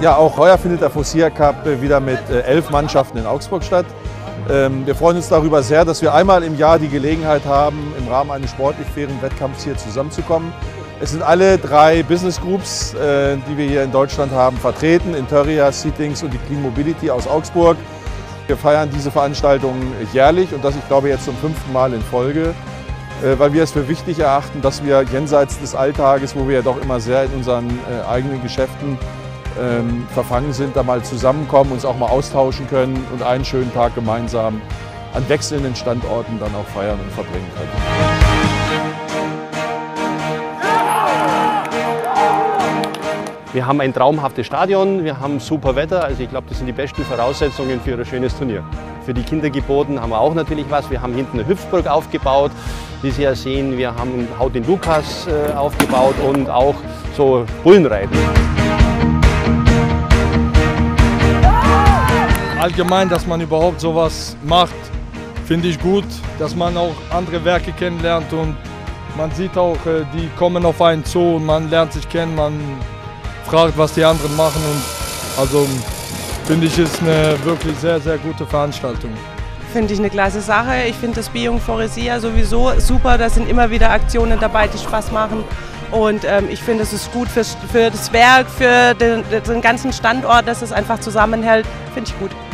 Ja, auch heuer findet der Forcia Cup wieder mit 11 Mannschaften in Augsburg statt. Wir freuen uns darüber sehr, dass wir einmal im Jahr die Gelegenheit haben, im Rahmen eines sportlich fairen Wettkampfs hier zusammenzukommen. Es sind alle 3 Business Groups, die wir hier in Deutschland haben, vertreten. Interia, Seatings und die Clean Mobility aus Augsburg. Wir feiern diese Veranstaltung jährlich und das, ich glaube, jetzt zum 5. Mal in Folge, weil wir es für wichtig erachten, dass wir jenseits des Alltages, wo wir ja doch immer sehr in unseren eigenen Geschäften verfangen sind, da mal zusammenkommen, uns auch mal austauschen können und einen schönen Tag gemeinsam an wechselnden Standorten dann auch feiern und verbringen können. Wir haben ein traumhaftes Stadion, wir haben super Wetter, also ich glaube, das sind die besten Voraussetzungen für ein schönes Turnier. Für die Kinder geboten haben wir auch natürlich was. Wir haben hinten eine Hüpfburg aufgebaut, wie Sie ja sehen. Wir haben Haut den Lukas aufgebaut und auch so Bullenreiten. Allgemein, dass man überhaupt sowas macht, finde ich gut, dass man auch andere Werke kennenlernt und man sieht auch, die kommen auf einen zu und man lernt sich kennen, man fragt, was die anderen machen und also finde ich, ist eine wirklich sehr, sehr gute Veranstaltung. Finde ich eine klasse Sache. Ich finde das Beyond Forcia sowieso super, da sind immer wieder Aktionen dabei, die Spaß machen. Und ich finde, es ist gut für das Werk, für den ganzen Standort, dass es einfach zusammenhält. Finde ich gut.